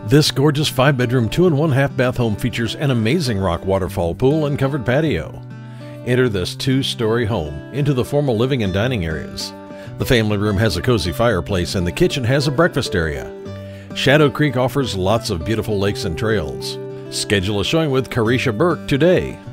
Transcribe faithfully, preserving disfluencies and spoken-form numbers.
This gorgeous five-bedroom, two-and-one-half-bath home features an amazing rock waterfall pool and covered patio. Enter this two-story home into the formal living and dining areas. The family room has a cozy fireplace and the kitchen has a breakfast area. Shadow Creek offers lots of beautiful lakes and trails. Schedule a showing with Carisha Burke today.